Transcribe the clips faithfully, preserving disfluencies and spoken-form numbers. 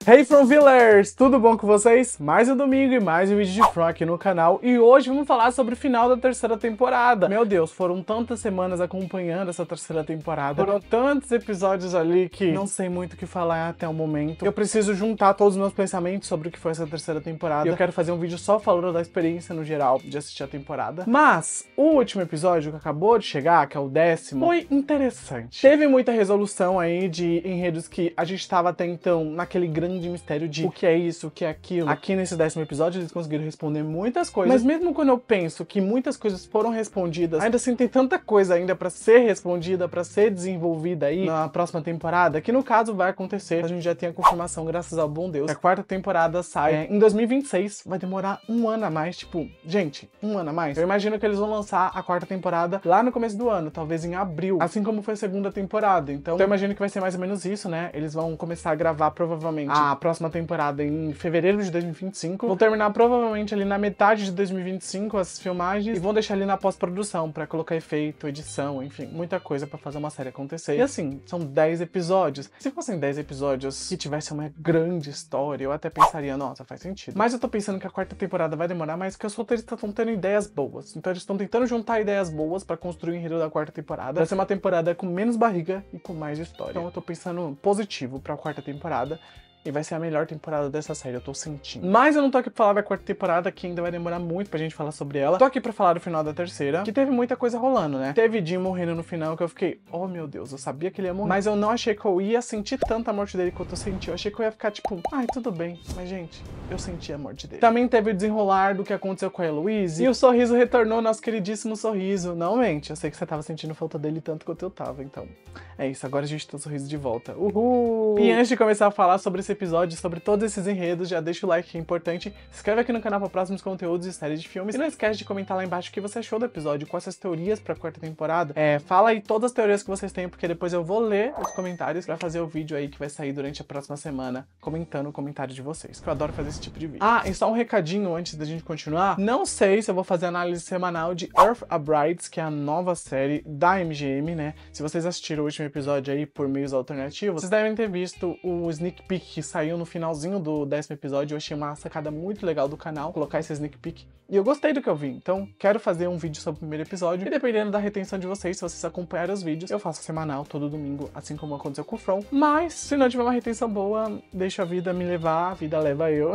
Hey Fromvillers, tudo bom com vocês? Mais um domingo e mais um vídeo de From aqui no canal. E hoje vamos falar sobre o final da terceira temporada. Meu Deus, foram tantas semanas acompanhando essa terceira temporada. Foram tantos episódios ali que não sei muito o que falar até o momento. Eu preciso juntar todos os meus pensamentos sobre o que foi essa terceira temporada. E eu quero fazer um vídeo só falando da experiência no geral de assistir a temporada. Mas o último episódio que acabou de chegar, que é o décimo, foi interessante. Teve muita resolução aí de enredos que a gente estava até então naquele grande mistério de o que é isso, o que é aquilo. Aqui nesse décimo episódio eles conseguiram responder muitas coisas, mas mesmo quando eu penso que muitas coisas foram respondidas, ainda assim tem tanta coisa ainda pra ser respondida, pra ser desenvolvida aí na próxima temporada, que no caso vai acontecer. A gente já tem a confirmação, graças ao bom Deus, que a quarta temporada sai é, em dois mil e vinte e seis, vai demorar um ano a mais, tipo, gente, um ano a mais. Eu imagino que eles vão lançar a quarta temporada lá no começo do ano, talvez em abril, assim como foi a segunda temporada. Então, então eu imagino que vai ser mais ou menos isso, né? Eles vão começar a gravar provavelmente a próxima temporada em fevereiro de dois mil e vinte e cinco. Vão terminar provavelmente ali na metade de dois mil e vinte e cinco as filmagens e vão deixar ali na pós-produção pra colocar efeito, edição, enfim, muita coisa pra fazer uma série acontecer. E assim, são dez episódios. Se fossem dez episódios que tivesse uma grande história, eu até pensaria, nossa, faz sentido. Mas eu tô pensando que a quarta temporada vai demorar mais, porque os roteiristas estão tendo ideias boas. Então eles estão tentando juntar ideias boas pra construir o enredo da quarta temporada, pra ser uma temporada com menos barriga e com mais história. Então eu tô pensando positivo pra quarta temporada. E vai ser a melhor temporada dessa série, eu tô sentindo. Mas eu não tô aqui pra falar da quarta temporada, que ainda vai demorar muito pra gente falar sobre ela. Tô aqui pra falar do final da terceira, que teve muita coisa rolando, né? Teve Jim morrendo no final, que eu fiquei, oh meu Deus, eu sabia que ele ia morrer. Mas eu não achei que eu ia sentir tanta morte dele quanto eu senti. Eu achei que eu ia ficar tipo, ai, tudo bem. Mas, gente, eu senti a morte dele. Também teve o desenrolar do que aconteceu com a Heloise. E o sorriso retornou, nosso queridíssimo sorriso. Não mente, eu sei que você tava sentindo falta dele tanto quanto eu tava, então. É isso, agora a gente tem o sorriso de volta. Uhul! E antes de começar a falar sobre esse episódio, sobre todos esses enredos, já deixa o like que é importante, se inscreve aqui no canal para próximos conteúdos e séries de filmes, e não esquece de comentar lá embaixo o que você achou do episódio, quais essas teorias pra quarta temporada. É, fala aí todas as teorias que vocês têm, porque depois eu vou ler os comentários pra fazer o vídeo aí que vai sair durante a próxima semana, comentando o comentário de vocês, que eu adoro fazer esse tipo de vídeo. Ah, e só um recadinho antes da gente continuar, não sei se eu vou fazer análise semanal de Earth Abrides, que é a nova série da M G M, né? Se vocês assistiram o último episódio aí por meios alternativos, vocês devem ter visto o sneak peek que saiu no finalzinho do décimo episódio. Eu achei uma sacada muito legal do canal colocar esse sneak peek e eu gostei do que eu vi, então quero fazer um vídeo sobre o primeiro episódio e dependendo da retenção de vocês, se vocês acompanharem os vídeos, eu faço semanal todo domingo, assim como aconteceu com o From. Mas se não tiver uma retenção boa, deixa a vida me levar, a vida leva eu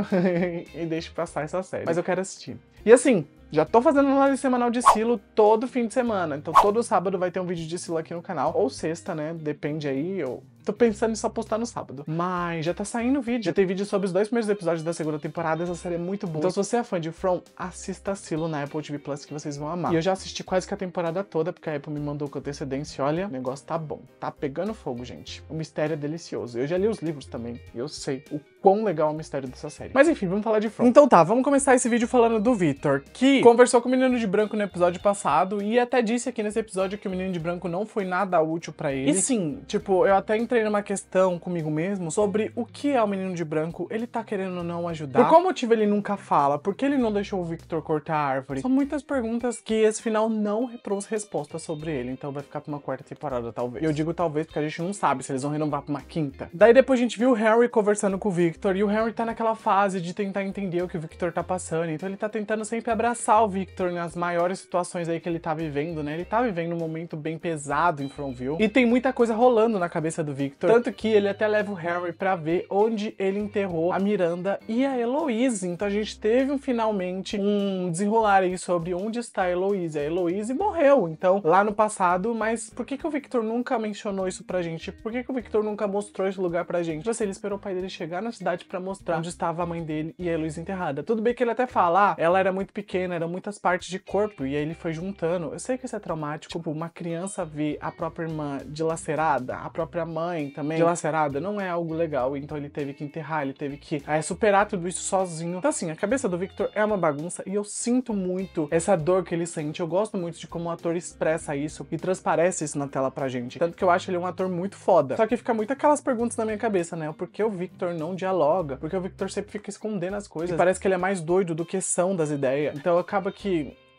e deixo passar essa série, mas eu quero assistir. E assim, já tô fazendo análise semanal de Silo todo fim de semana, então todo sábado vai ter um vídeo de Silo aqui no canal, ou sexta, né, depende aí, eu tô pensando em só postar no sábado. Mas já tá saindo vídeo, já tem vídeo sobre os dois primeiros episódios da segunda temporada, essa série é muito boa. Então se você é fã de From, assista Silo na Apple T V Plus que vocês vão amar. E eu já assisti quase que a temporada toda, porque a Apple me mandou com antecedência, olha, o negócio tá bom, tá pegando fogo, gente. O mistério é delicioso, eu já li os livros também, e eu sei o quão legal é o mistério dessa série. Mas enfim, vamos falar de From. Então tá, vamos começar esse vídeo falando do Victor, que conversou com o menino de branco no episódio passado e até disse aqui nesse episódio que o menino de branco não foi nada útil pra ele. E sim, tipo, eu até entrei numa questão comigo mesmo sobre o que é o menino de branco, ele tá querendo ou não ajudar. Por qual motivo ele nunca fala? Por que ele não deixou o Victor cortar a árvore? São muitas perguntas que esse final não trouxe resposta sobre ele, então vai ficar pra uma quarta temporada talvez. E eu digo talvez porque a gente não sabe se eles vão renovar pra uma quinta. Daí depois a gente viu o Harry conversando com o Victor e o Harry tá naquela fase de tentar entender o que o Victor tá passando, então ele tá tentando sempre abraçar o Victor nas maiores situações aí que ele tá vivendo, né? Ele tá vivendo um momento bem pesado em Fromville e tem muita coisa rolando na cabeça do Victor, tanto que ele até leva o Harry pra ver onde ele enterrou a Miranda e a Heloise. Então a gente teve um, finalmente um desenrolar aí sobre onde está a Heloise. A Heloise morreu, então, lá no passado, mas por que que o Victor nunca mencionou isso pra gente? Por que que o Victor nunca mostrou esse lugar pra gente? Tipo assim, ele esperou o pai dele chegar na cidade pra mostrar onde estava a mãe dele e a Heloise enterrada. Tudo bem que ele até fala, ah, ela era muito pequena, eram muitas partes de corpo, e aí ele foi juntando. Eu sei que isso é traumático, tipo, uma criança ver a própria irmã dilacerada, a própria mãe também dilacerada, não é algo legal, então ele teve que enterrar, ele teve que é, superar tudo isso sozinho. Então assim, a cabeça do Victor é uma bagunça e eu sinto muito essa dor que ele sente. Eu gosto muito de como o ator expressa isso e transparece isso na tela pra gente, tanto que eu acho ele um ator muito foda. Só que fica muito aquelas perguntas na minha cabeça, né? Por que o Victor não dialoga? Porque o Victor sempre fica escondendo as coisas, e parece que ele é mais doido do que são das ideias, então acaba que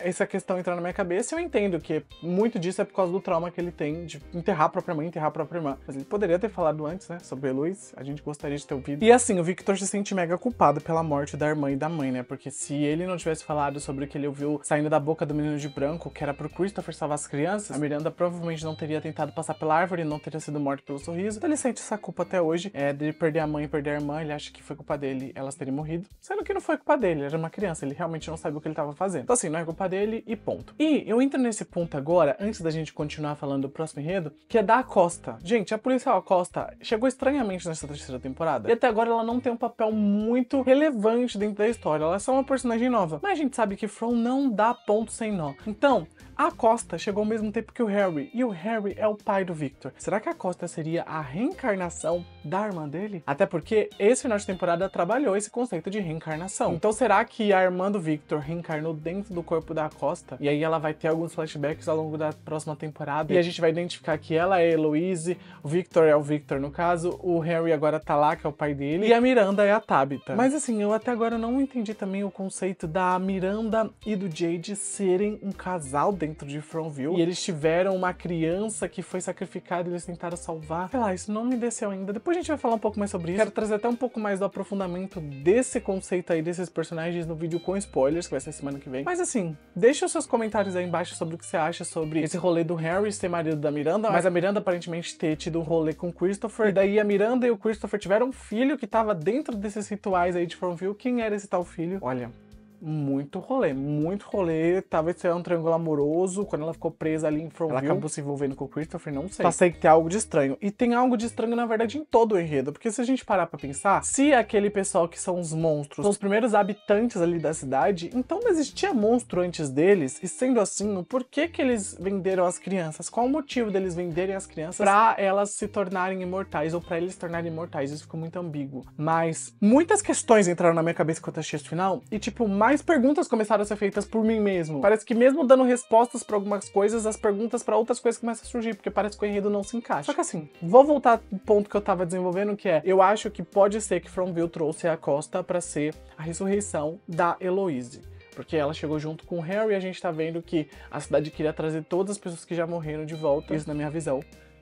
essa questão entrar na minha cabeça, eu entendo que muito disso é por causa do trauma que ele tem de enterrar a própria mãe, enterrar a própria irmã. Mas ele poderia ter falado antes, né, sobre a Heloise, a gente gostaria de ter ouvido. E assim, o Victor se sente mega culpado pela morte da irmã e da mãe, né, porque se ele não tivesse falado sobre o que ele ouviu saindo da boca do menino de branco, que era pro Christopher salvar as crianças, a Miranda provavelmente não teria tentado passar pela árvore, não teria sido morta pelo sorriso. Então ele sente essa culpa até hoje, é, dele perder a mãe e perder a irmã, ele acha que foi culpa dele elas terem morrido, sendo que não foi culpa dele, ele era uma criança, ele realmente não sabia o que ele tava fazendo. Então assim, não é culpa dele e ponto. E eu entro nesse ponto agora, antes da gente continuar falando do próximo enredo, que é da Acosta. Gente, a policial Acosta chegou estranhamente nessa terceira temporada, e até agora ela não tem um papel muito relevante dentro da história, ela é só uma personagem nova. Mas a gente sabe que From não dá ponto sem nó. Então, a Acosta chegou ao mesmo tempo que o Harry, e o Harry é o pai do Victor. Será que a Acosta seria a reencarnação da irmã dele? Até porque esse final de temporada trabalhou esse conceito de reencarnação. Então será que a irmã do Victor reencarnou dentro do corpo da Acosta? E aí ela vai ter alguns flashbacks ao longo da próxima temporada, e a gente vai identificar que ela é a Heloise, o Victor é o Victor no caso, o Harry agora tá lá, que é o pai dele, e a Miranda é a Tabitha. Mas assim, eu até agora não entendi também o conceito da Miranda e do Jade serem um casal dentro de Fromville, e eles tiveram uma criança que foi sacrificada e eles tentaram salvar. Sei lá, isso não me desceu ainda. Depois a gente vai falar um pouco mais sobre isso. Quero trazer até um pouco mais do aprofundamento desse conceito aí, desses personagens no vídeo com spoilers, que vai ser semana que vem. Mas assim, deixa os seus comentários aí embaixo sobre o que você acha sobre esse rolê do Harry ser marido da Miranda, mas a Miranda aparentemente ter tido um rolê com o Christopher, e daí a Miranda e o Christopher tiveram um filho que tava dentro desses rituais aí de Fromville. Quem era esse tal filho? Olha, muito rolê, muito rolê. Talvez seja um triângulo amoroso. Quando ela ficou presa ali em Fromville, ela acabou se envolvendo com o Christopher, não sei. Só sei que tem algo de estranho. E tem algo de estranho, na verdade, em todo o enredo. Porque se a gente parar pra pensar, se aquele pessoal que são os monstros são os primeiros habitantes ali da cidade, então não existia monstro antes deles. E sendo assim, por que que eles venderam as crianças? Qual o motivo deles venderem as crianças pra elas se tornarem imortais ou pra eles se tornarem imortais? Isso ficou muito ambíguo. Mas muitas questões entraram na minha cabeça quando eu assisti esse final. E tipo, mais perguntas começaram a ser feitas por mim mesmo. Parece que mesmo dando respostas pra algumas coisas, as perguntas pra outras coisas começam a surgir, porque parece que o enredo não se encaixa. Só que assim, vou voltar pro ponto que eu tava desenvolvendo, que é, eu acho que pode ser que Fromville trouxe a Acosta pra ser a ressurreição da Heloise. Porque ela chegou junto com o Harry e a gente tá vendo que a cidade queria trazer todas as pessoas que já morreram de volta. Isso na minha visão.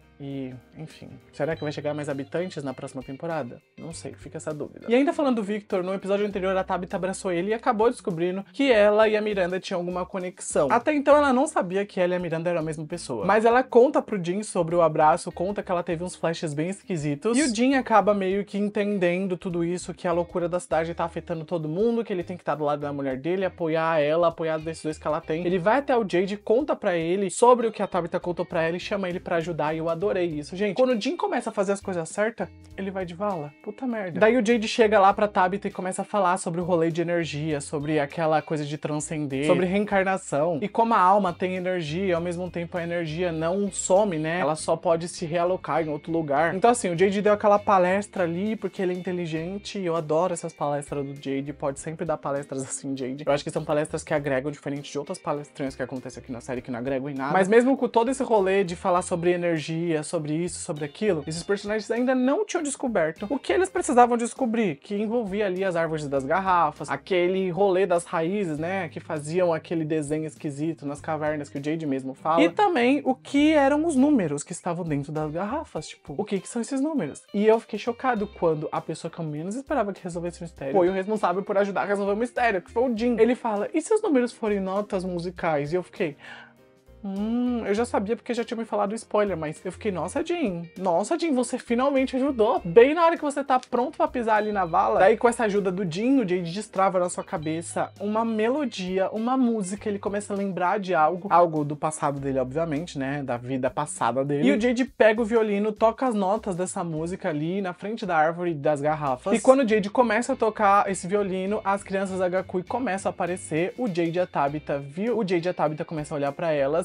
E, enfim, será que vai chegar mais habitantes na próxima temporada? Não sei, fica essa dúvida. E ainda falando do Victor, no episódio anterior a Tabitha abraçou ele e acabou descobrindo que ela e a Miranda tinham alguma conexão. Até então ela não sabia que ela e a Miranda eram a mesma pessoa. Mas ela conta pro Dean sobre o abraço, conta que ela teve uns flashes bem esquisitos. E o Dean acaba meio que entendendo tudo isso, que a loucura da cidade tá afetando todo mundo, que ele tem que estar do lado da mulher dele, apoiar ela, apoiar as decisões que ela tem. Ele vai até o Jade, conta pra ele sobre o que a Tabitha contou pra ela e chama ele pra ajudar, e eu adorei isso, gente. Quando o Dean começa a fazer as coisas certas, ele vai de vala. Puta merda. Daí o Jade chega lá pra Tabitha e começa a falar sobre o rolê de energia, sobre aquela coisa de transcender, sobre reencarnação, e como a alma tem energia e ao mesmo tempo a energia não some, né? Ela só pode se realocar em outro lugar. Então assim, o Jade deu aquela palestra ali porque ele é inteligente, e eu adoro essas palestras do Jade. Pode sempre dar palestras assim, Jade. Eu acho que são palestras que agregam, diferente de outras palestrinhas que acontecem aqui na série, que não agregam em nada. Mas mesmo com todo esse rolê de falar sobre energia, sobre isso, sobre aquilo, esses personagens ainda não tinham descoberto o que eles precisavam descobrir, que envolvia ali as árvores das garrafas, aquele rolê das raízes, né, que faziam aquele desenho esquisito nas cavernas que o Jade mesmo fala, e também o que eram os números que estavam dentro das garrafas, tipo, o que que são esses números? E eu fiquei chocado quando a pessoa que eu menos esperava que resolvesse o mistério foi o responsável por ajudar a resolver o mistério, que foi o Dean. Ele fala, e se os números forem notas musicais? E eu fiquei... Hum, eu já sabia porque já tinha me falado spoiler, mas eu fiquei, nossa, Dean, nossa, Dean, você finalmente ajudou, bem na hora que você tá pronto pra pisar ali na vala. Daí com essa ajuda do Dean, o Jade destrava na sua cabeça uma melodia, uma música, ele começa a lembrar de algo, algo do passado dele, obviamente, né, da vida passada dele. E o Jade pega o violino, toca as notas dessa música ali na frente da árvore das garrafas. E quando o Jade começa a tocar esse violino, as crianças da Gakui começam a aparecer, o Jade e a Tabitha viu, o Jade e a Tabitha começam a olhar pra elas,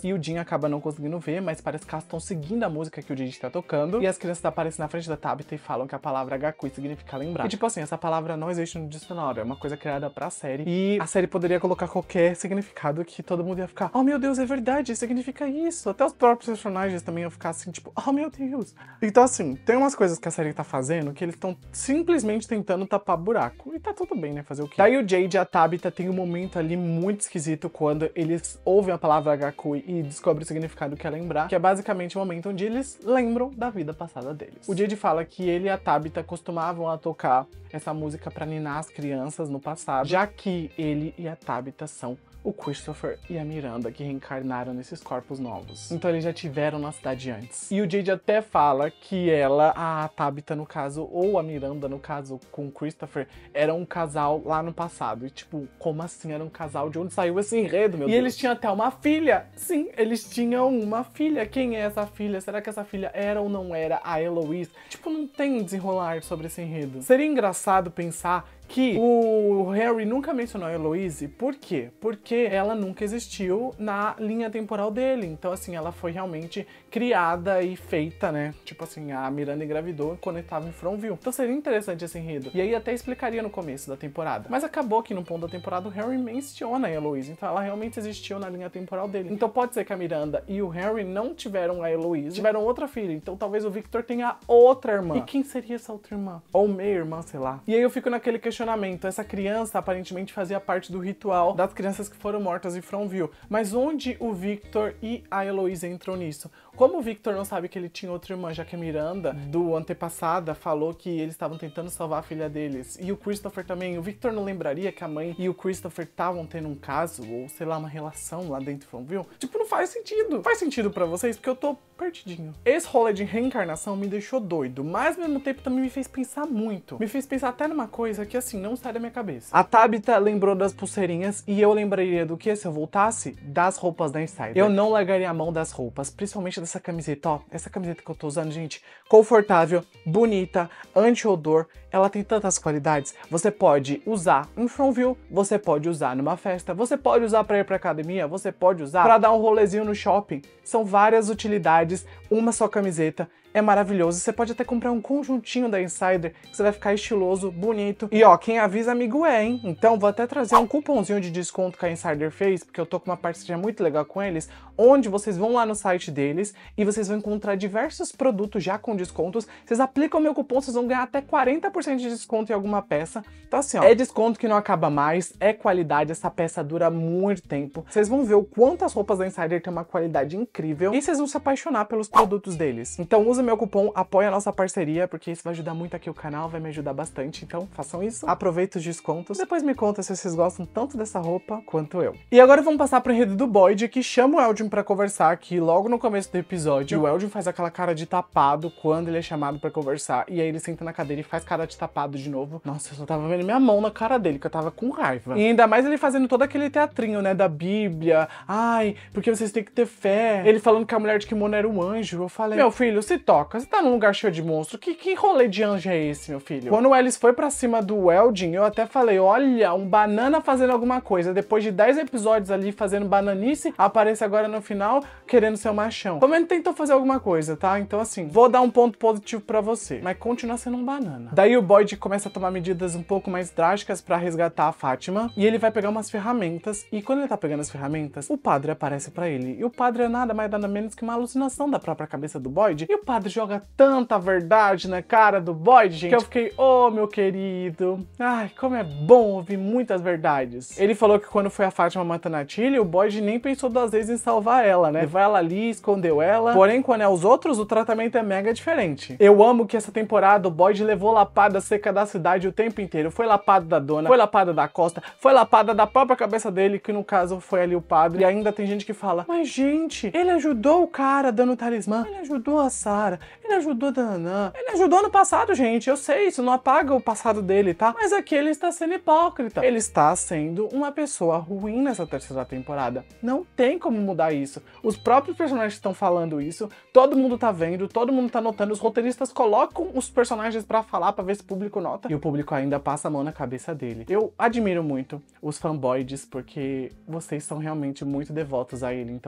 e o Jim acaba não conseguindo ver, mas parece que elas estão seguindo a música que o Jin tá tocando, e as crianças aparecem na frente da Tabitha e falam que a palavra Gakui significa lembrar. E tipo assim, essa palavra não existe no dicionário, é uma coisa criada pra série, e a série poderia colocar qualquer significado que todo mundo ia ficar, oh meu Deus, é verdade, significa isso. Até os próprios personagens também iam ficar assim, tipo, oh meu Deus. Então assim, tem umas coisas que a série tá fazendo que eles estão simplesmente tentando tapar buraco, e tá tudo bem, né, fazer o quê? Daí o Jade e a Tabitha tem um momento ali muito esquisito quando eles ouvem a palavra Gakui e descobrem o significado que é lembrar, que é basicamente o momento onde eles lembram da vida passada deles. O Jade fala que ele e a Tabitha costumavam a tocar essa música pra ninar as crianças no passado, já que ele e a Tabitha são o Christopher e a Miranda, que reencarnaram nesses corpos novos. Então eles já tiveram na cidade antes. E o Jade até fala que ela, a Tabitha no caso, ou a Miranda no caso, com o Christopher, era um casal lá no passado. E tipo, como assim era um casal? De onde saiu esse enredo, meu Deus? E eles tinham até uma filha! Sim, eles tinham uma filha. Quem é essa filha? Será que essa filha era ou não era a Eloise? Tipo, não tem desenrolar sobre esse enredo. Seria engraçado pensar que o Harry nunca mencionou a Eloise. Por quê? Porque ela nunca existiu na linha temporal dele. Então, assim, ela foi realmente criada e feita, né? Tipo assim, a Miranda engravidou quando ele tava em Fromville. Então seria interessante esse enredo. E aí até explicaria no começo da temporada. Mas acabou que no ponto da temporada o Harry menciona a Eloise. Então ela realmente existiu na linha temporal dele. Então pode ser que a Miranda e o Harry não tiveram a Eloise, tiveram outra filha. Então talvez o Victor tenha outra irmã. E quem seria essa outra irmã? Ou meia-irmã, sei lá. E aí eu fico naquele questionamento. Essa criança aparentemente fazia parte do ritual das crianças que foram mortas em Fromville. Mas onde o Victor e a Eloise entram nisso? Como o Victor não sabe que ele tinha outra irmã, já que a Miranda, do antepassada, falou que eles estavam tentando salvar a filha deles, e o Christopher também, o Victor não lembraria que a mãe e o Christopher estavam tendo um caso, ou sei lá, uma relação lá dentro de Fromville? Tipo, não faz sentido. Faz sentido pra vocês? Porque eu tô perdidinho. Esse rolê de reencarnação me deixou doido, mas ao mesmo tempo também me fez pensar muito. Me fez pensar até numa coisa que, assim, não sai da minha cabeça. A Tabitha lembrou das pulseirinhas, e eu lembraria do que se eu voltasse? Das roupas da Insider. Eu não largaria a mão das roupas, principalmente dessa camiseta, ó. Essa camiseta que eu tô usando, gente, confortável, bonita, anti-odor, ela tem tantas qualidades. Você pode usar em Fromville, você pode usar numa festa, você pode usar pra ir pra academia, você pode usar pra dar um rolezinho no shopping. São várias utilidades, uma só camiseta. É maravilhoso. Você pode até comprar um conjuntinho da Insider, que você vai ficar estiloso, bonito. E ó, quem avisa amigo é, hein? Então vou até trazer um cupomzinho de desconto que a Insider fez, porque eu tô com uma parceria muito legal com eles, onde vocês vão lá no site deles e vocês vão encontrar diversos produtos já com descontos. Vocês aplicam o meu cupom, vocês vão ganhar até quarenta por cento de desconto em alguma peça. Então assim, ó, é desconto que não acaba mais, é qualidade, essa peça dura muito tempo. Vocês vão ver o quanto as roupas da Insider têm uma qualidade incrível e vocês vão se apaixonar pelos produtos deles. Então usa meu cupom, apoia a nossa parceria, porque isso vai ajudar muito aqui o canal, vai me ajudar bastante, então façam isso, aproveita os descontos, depois me conta se vocês gostam tanto dessa roupa quanto eu. E agora vamos passar pro enredo do Boyd, que chama o Elgin pra conversar aqui logo no começo do episódio. O Elgin faz aquela cara de tapado quando ele é chamado pra conversar, e aí ele senta na cadeira e faz cara de tapado de novo. Nossa, eu só tava vendo minha mão na cara dele, que eu tava com raiva. E ainda mais ele fazendo todo aquele teatrinho, né, da Bíblia, ai, porque vocês têm que ter fé. Ele falando que a mulher de kimono era um anjo. Eu falei, meu filho, se toca, você tá num lugar cheio de monstro, que, que rolê de anjo é esse, meu filho? Quando o Ellis foi pra cima do Elgin, eu até falei, olha, um banana fazendo alguma coisa, depois de dez episódios ali fazendo bananice, aparece agora no final querendo ser um machão. Pelo menos tentou fazer alguma coisa, tá? Então assim, vou dar um ponto positivo pra você, mas continua sendo um banana. Daí o Boyd começa a tomar medidas um pouco mais drásticas pra resgatar a Fátima, e ele vai pegar umas ferramentas, e quando ele tá pegando as ferramentas, o padre aparece pra ele, e o padre é nada mais nada menos que uma alucinação da própria cabeça do Boyd, e o padre joga tanta verdade na cara do Boyd, gente, que eu fiquei, ô, oh, meu querido, ai, como é bom ouvir muitas verdades. Ele falou que quando foi a Fátima matando a Tilly, o Boyd nem pensou duas vezes em salvar ela, né? Levou ela ali, escondeu ela, porém, quando é os outros, o tratamento é mega diferente. Eu amo que essa temporada o Boyd levou lapada seca da cidade o tempo inteiro. Foi lapada da dona, foi lapada da Costa, foi lapada da própria cabeça dele, que no caso foi ali o padre, e ainda tem gente que fala, mas gente, ele ajudou o cara dando o talismã, ele ajudou a Sarah, ele ajudou a Dananã, ele ajudou no passado, gente, eu sei, isso não apaga o passado dele, tá? Mas aqui ele está sendo hipócrita. Ele está sendo uma pessoa ruim nessa terceira temporada. Não tem como mudar isso. Os próprios personagens estão falando isso, todo mundo tá vendo, todo mundo tá notando, os roteiristas colocam os personagens pra falar, pra ver se o público nota, e o público ainda passa a mão na cabeça dele. Eu admiro muito os fanboys, porque vocês são realmente muito devotos a ele, então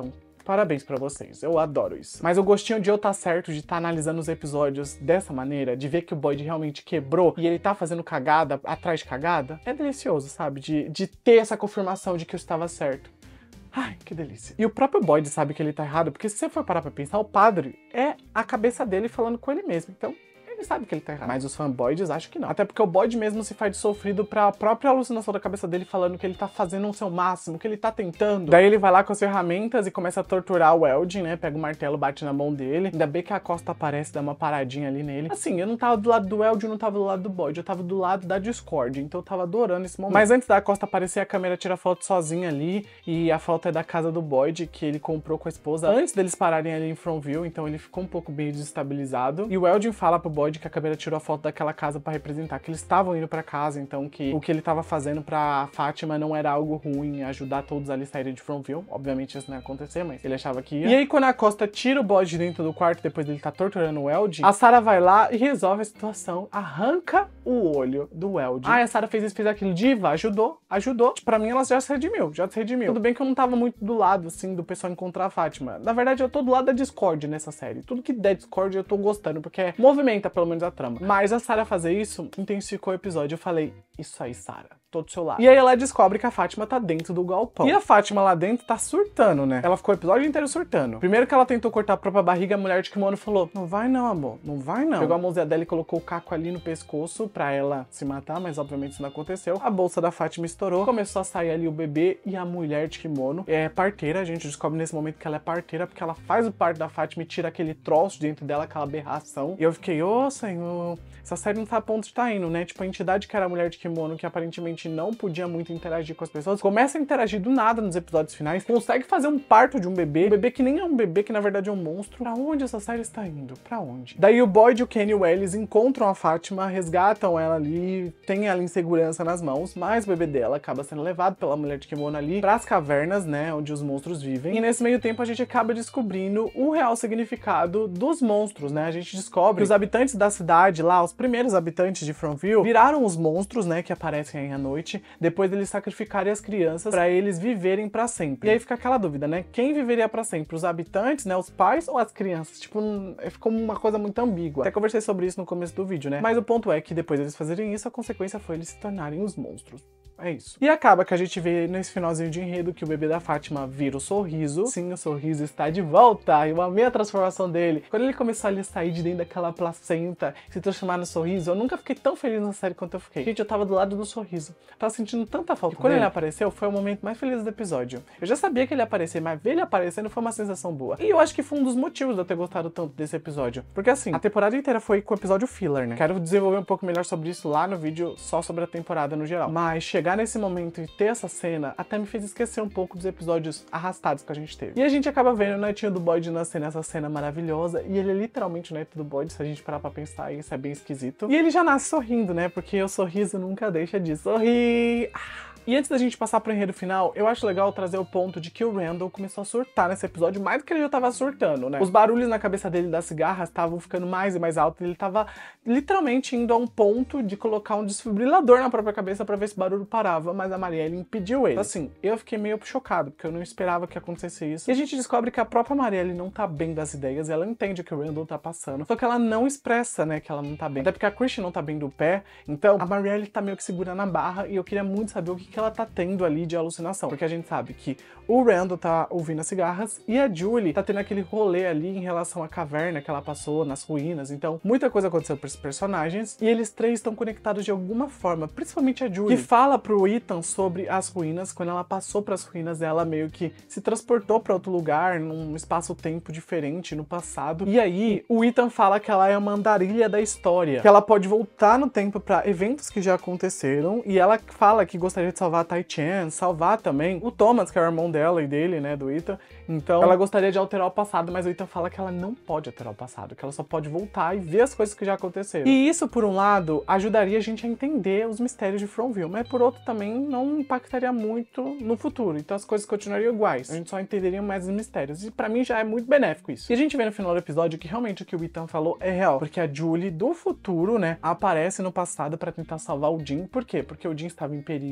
Parabéns pra vocês, eu adoro isso. Mas o gostinho de eu tá certo, de estar tá analisando os episódios dessa maneira, de ver que o Boyd realmente quebrou e ele tá fazendo cagada atrás de cagada, é delicioso, sabe? De, de ter essa confirmação de que eu estava certo. Ai, que delícia. E o próprio Boyd sabe que ele tá errado, porque se você for parar pra pensar, o padre é a cabeça dele falando com ele mesmo. Então, ele sabe que ele tá errado. Mas os fanboys acham que não. Até porque o Boyd mesmo se faz de sofrido pra própria alucinação da cabeça dele, falando que ele tá fazendo o seu máximo, que ele tá tentando. Daí ele vai lá com as ferramentas e começa a torturar o Weldon, né? Pega o martelo, bate na mão dele. Ainda bem que a Costa aparece, dá uma paradinha ali nele. Assim, eu não tava do lado do Weldon, eu não tava do lado do Boyd, eu tava do lado da Discord. Então eu tava adorando esse momento. Mas antes da Costa aparecer, a câmera tira foto sozinha ali. E a foto é da casa do Boyd, que ele comprou com a esposa antes deles pararem ali em Frontville. Então ele ficou um pouco meio desestabilizado. E o Weldon fala pro Boyd que a câmera tirou a foto daquela casa pra representar que eles estavam indo pra casa, então que o que ele tava fazendo pra Fátima não era algo ruim, ajudar todos ali a saírem de Frontville. Obviamente isso não ia acontecer, mas ele achava que ia. E aí quando a Costa tira o Boyd de dentro do quarto, depois dele tá torturando o Weldon, a Sarah vai lá e resolve a situação, arranca o olho do Weldon. Ah, a Sarah fez isso, fez aquilo. Diva, ajudou, ajudou. Pra mim ela já se redimiu, já se redimiu. Tudo bem que eu não tava muito do lado, assim, do pessoal encontrar a Fátima. Na verdade eu tô do lado da Discord nessa série. Tudo que der Discord eu tô gostando, porque movimenta pelo menos a trama. Mas a Sarah fazer isso intensificou o episódio. Eu falei, isso aí, Sarah, tô do seu lado. E aí ela descobre que a Fátima tá dentro do galpão. E a Fátima lá dentro tá surtando, né? Ela ficou o episódio inteiro surtando. Primeiro que ela tentou cortar a própria barriga, a mulher de kimono falou, não vai não, amor, não vai não. Pegou a mãozinha dela e colocou o caco ali no pescoço pra ela se matar, mas obviamente isso não aconteceu. A bolsa da Fátima estourou, começou a sair ali o bebê e a mulher de kimono é parteira. A gente descobre nesse momento que ela é parteira porque ela faz o parto da Fátima e tira aquele troço dentro dela, aquela aberração. E eu fiquei, ô, senhor, essa série não tá a ponto de tá indo, né? Tipo, a entidade que era a mulher de kimono, que aparentemente não podia muito interagir com as pessoas, começa a interagir do nada nos episódios finais, consegue fazer um parto de um bebê, um bebê que nem é um bebê, que na verdade é um monstro. Pra onde essa série está indo? Pra onde? Daí o Boyd, o Kenny e o Ellis encontram a Fátima, resgatam ela ali, tem ela em segurança nas mãos, mas o bebê dela acaba sendo levado pela mulher de kimono ali pras cavernas, né, onde os monstros vivem. E nesse meio tempo a gente acaba descobrindo o real significado dos monstros, né? A gente descobre que os habitantes da cidade lá, os primeiros habitantes de Frontville, viraram os monstros, né, que aparecem aí à noite, depois deles sacrificarem as crianças pra eles viverem pra sempre. E aí fica aquela dúvida, né? Quem viveria pra sempre? Os habitantes, né, os pais ou as crianças? Tipo, ficou uma coisa muito ambígua. Até conversei sobre isso no começo do vídeo, né? Mas o ponto é que depois deles fazerem isso, a consequência foi eles se tornarem os monstros. É isso. E acaba que a gente vê nesse finalzinho de enredo que o bebê da Fátima vira o Sorriso. Sim, o Sorriso está de volta. Eu amei a transformação dele. Quando ele começou ali a sair de dentro daquela placenta, se transformar no Sorriso, eu nunca fiquei tão feliz na série quanto eu fiquei. Gente, eu tava do lado do Sorriso. Tava sentindo tanta falta e quando dele. Ele apareceu, foi o momento mais feliz do episódio. Eu já sabia que ele ia aparecer, mas ver ele aparecendo foi uma sensação boa. E eu acho que foi um dos motivos de eu ter gostado tanto desse episódio. Porque assim, a temporada inteira foi com o episódio filler, né? Quero desenvolver um pouco melhor sobre isso lá no vídeo, só sobre a temporada no geral. Mas chegar nesse momento e ter essa cena até me fez esquecer um pouco dos episódios arrastados que a gente teve. E a gente acaba vendo o netinho do Boyd nascendo nessa cena maravilhosa, e ele é literalmente o neto do Boyd, se a gente parar pra pensar, isso é bem esquisito. E ele já nasce sorrindo, né? Porque o sorriso nunca deixa de sorrir. Ah! E antes da gente passar pro enredo final, eu acho legal trazer o ponto de que o Randall começou a surtar nesse episódio, mais do que ele já tava surtando, né? Os barulhos na cabeça dele das cigarras estavam ficando mais e mais altos, ele tava literalmente indo a um ponto de colocar um desfibrilador na própria cabeça pra ver se o barulho parava, mas a Marielle impediu ele. Assim, eu fiquei meio chocado, porque eu não esperava que acontecesse isso. E a gente descobre que a própria Marielle não tá bem das ideias, ela entende o que o Randall tá passando, só que ela não expressa, né, que ela não tá bem. Até porque a Christian não tá bem do pé, então a Marielle tá meio que segurando a barra, e eu queria muito saber o que que ela tá tendo ali de alucinação, porque a gente sabe que o Randall tá ouvindo as cigarras e a Julie tá tendo aquele rolê ali em relação à caverna que ela passou, nas ruínas, então muita coisa aconteceu para esses personagens, e eles três estão conectados de alguma forma, principalmente a Julie, que fala pro Ethan sobre as ruínas. Quando ela passou pras ruínas, ela meio que se transportou para outro lugar, num espaço-tempo diferente, no passado, e aí o Ethan fala que ela é uma andarilha da história, que ela pode voltar no tempo para eventos que já aconteceram, e ela fala que gostaria de salvar a Tai-Chan, salvar também o Thomas, que é o irmão dela e dele, né, do Ethan. Então ela gostaria de alterar o passado, mas o Ethan fala que ela não pode alterar o passado, que ela só pode voltar e ver as coisas que já aconteceram. E isso, por um lado, ajudaria a gente a entender os mistérios de Frontville, mas por outro também não impactaria muito no futuro, então as coisas continuariam iguais, a gente só entenderia mais os mistérios, e pra mim já é muito benéfico isso. E a gente vê no final do episódio que realmente o que o Ethan falou é real, porque a Julie do futuro, né, aparece no passado pra tentar salvar o Jim. Por quê? Porque o Jim estava em perigo, ela tá ali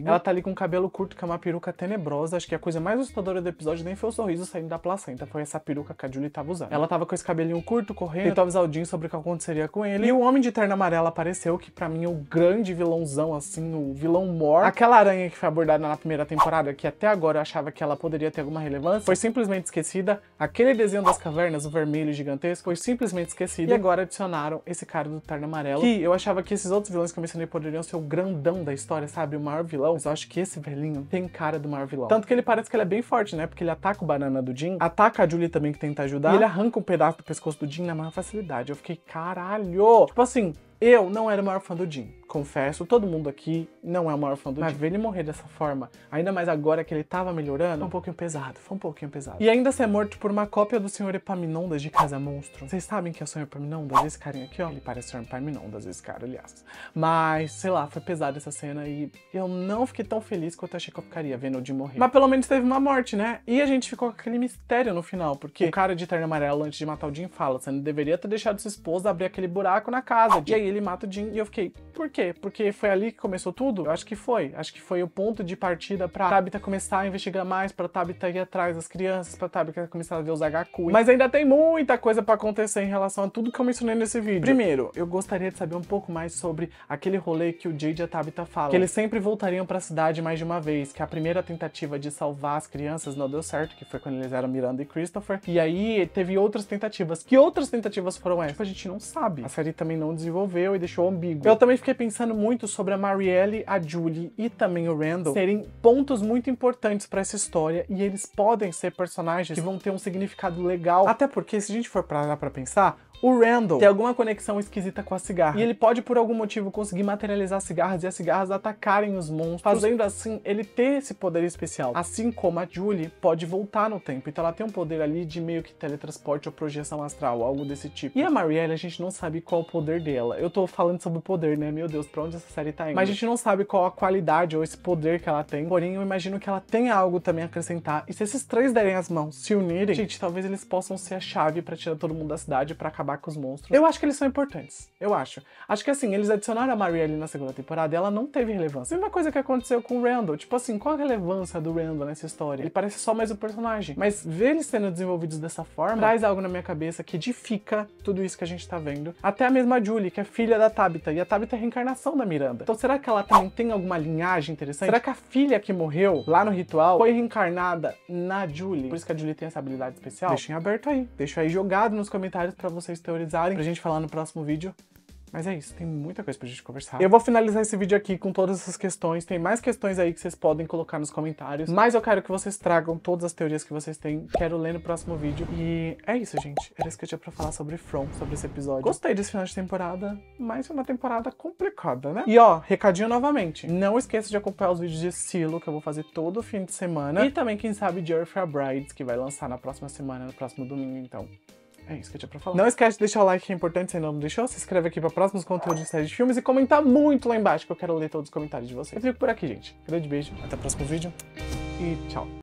com cabelo curto, que é uma peruca tenebrosa. Acho que a coisa mais assustadora do episódio nem foi o sorriso saindo da placenta, foi essa peruca que a Julie tava usando. Ela tava com esse cabelinho curto, correndo, tentou avisar o Dean sobre o que aconteceria com ele. E o Homem de Terno Amarelo apareceu, que pra mim é o grande vilãozão, assim, o vilão mor. Aquela aranha que foi abordada na primeira temporada, que até agora eu achava que ela poderia ter alguma relevância, foi simplesmente esquecida. Aquele desenho das cavernas, o vermelho gigantesco, foi simplesmente esquecido. E agora adicionaram esse cara do Terno Amarelo, que eu achava que esses outros vilões que eu mencionei poderiam ser o grandão da história, sabe? O maior vilão. Mas eu acho que esse velhinho tem cara do maior vilão. Tanto que ele parece que ele é bem forte, né? Porque ele ataca o banana do Dean, ataca a Julie também, que tenta ajudar, e ele arranca um pedaço do pescoço do Dean na maior facilidade. Eu fiquei, caralho! Tipo assim, eu não era o maior fã do Dean. Confesso, todo mundo aqui não é o maior fã do Dean. Mas ver ele morrer dessa forma, ainda mais agora que ele tava melhorando, foi um pouquinho pesado, foi um pouquinho pesado. E ainda ser morto por uma cópia do senhor Epaminondas de Casa Monstro. Vocês sabem que é o senhor Epaminondas? Esse carinha aqui, ó, ele parece o senhor Epaminondas, esse cara, aliás. Mas, sei lá, foi pesada essa cena e eu não fiquei tão feliz quanto eu achei que eu ficaria vendo o Dean morrer. Mas pelo menos teve uma morte, né? E a gente ficou com aquele mistério no final, porque o cara de terno amarelo, antes de matar o Dean, fala: você não deveria ter deixado sua esposa abrir aquele buraco na casa. E aí ele mata o Dean e eu fiquei, por quê? Porque foi ali que começou tudo? Eu acho que foi. Acho que foi o ponto de partida pra Tabitha começar a investigar mais, pra Tabitha ir atrás das crianças, pra Tabitha começar a ver os H Q. Mas ainda tem muita coisa pra acontecer em relação a tudo que eu mencionei nesse vídeo. Primeiro, eu gostaria de saber um pouco mais sobre aquele rolê que o Jade e a Tabitha falam, que eles sempre voltariam pra cidade mais de uma vez, que a primeira tentativa de salvar as crianças não deu certo, que foi quando eles eram Miranda e Christopher, e aí teve outras tentativas. Que outras tentativas foram essas? Tipo, a gente não sabe. A série também não desenvolveu e deixou ambíguo. Eu também fiquei pensando muito sobre a Marielle, a Julie e também o Randall serem pontos muito importantes pra essa história, e eles podem ser personagens que vão ter um significado legal. Até porque, se a gente for parar pra pensar, o Randall tem alguma conexão esquisita com a cigarra. E ele pode, por algum motivo, conseguir materializar as cigarras e as cigarras atacarem os monstros, fazendo assim ele ter esse poder especial. Assim como a Julie pode voltar no tempo. Então ela tem um poder ali de meio que teletransporte ou projeção astral, algo desse tipo. E a Marielle, a gente não sabe qual o poder dela. Eu tô falando sobre o poder, né? Meu Deus, pra onde essa série tá indo? Mas a gente não sabe qual a qualidade ou esse poder que ela tem. Porém, eu imagino que ela tenha algo também a acrescentar. E se esses três derem as mãos, se unirem, gente, talvez eles possam ser a chave pra tirar todo mundo da cidade, pra acabar com os monstros. Eu acho que eles são importantes. Eu acho. Acho que assim, eles adicionaram a Marielle na segunda temporada e ela não teve relevância. Mesma coisa que aconteceu com o Randall. Tipo assim, qual a relevância do Randall nessa história? Ele parece só mais um personagem. Mas ver eles sendo desenvolvidos dessa forma traz algo na minha cabeça que edifica tudo isso que a gente tá vendo. Até a mesma Julie, que é filha da Tabitha. E a Tabitha é a reencarnação da Miranda. Então será que ela também tem alguma linhagem interessante? Será que a filha que morreu lá no ritual foi reencarnada na Julie? Por isso que a Julie tem essa habilidade especial? Deixem aberto aí. Deixa aí jogado nos comentários pra vocês teorizarem, pra gente falar no próximo vídeo. Mas é isso, tem muita coisa pra gente conversar. Eu vou finalizar esse vídeo aqui com todas essas questões. Tem mais questões aí que vocês podem colocar nos comentários. Mas eu quero que vocês tragam todas as teorias que vocês têm. Quero ler no próximo vídeo. E é isso, gente. Era isso que eu tinha pra falar sobre From, sobre esse episódio. Gostei desse final de temporada, mas foi uma temporada complicada, né? E ó, recadinho novamente. Não esqueça de acompanhar os vídeos de Silo, que eu vou fazer todo fim de semana. E também, quem sabe, de Earthfare Brides, que vai lançar na próxima semana, no próximo domingo, então. É isso que eu tinha pra falar. Não esquece de deixar o like, que é importante, se ainda não deixou. Se inscreve aqui pra próximos conteúdos de séries de filmes e comentar muito lá embaixo, que eu quero ler todos os comentários de vocês. Eu fico por aqui, gente. Grande beijo, até o próximo vídeo e tchau.